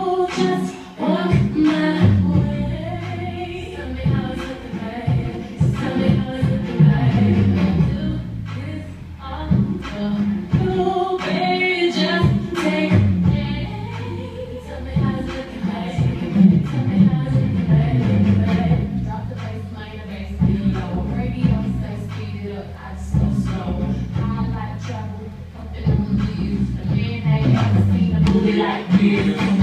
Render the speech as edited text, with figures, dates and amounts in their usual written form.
just walk my way. Tell me how it's looking, babe. Tell me how it's looking, babe. Do this all for you, baby. Just take a day. Tell me how it's looking, babe. Tell me how it's looking, babe. Drop the bass, minor bass, speed it up. Radio say speed it up. I just go slow. I like trouble. Up in the movies. The man ain't ever seen a movie like this.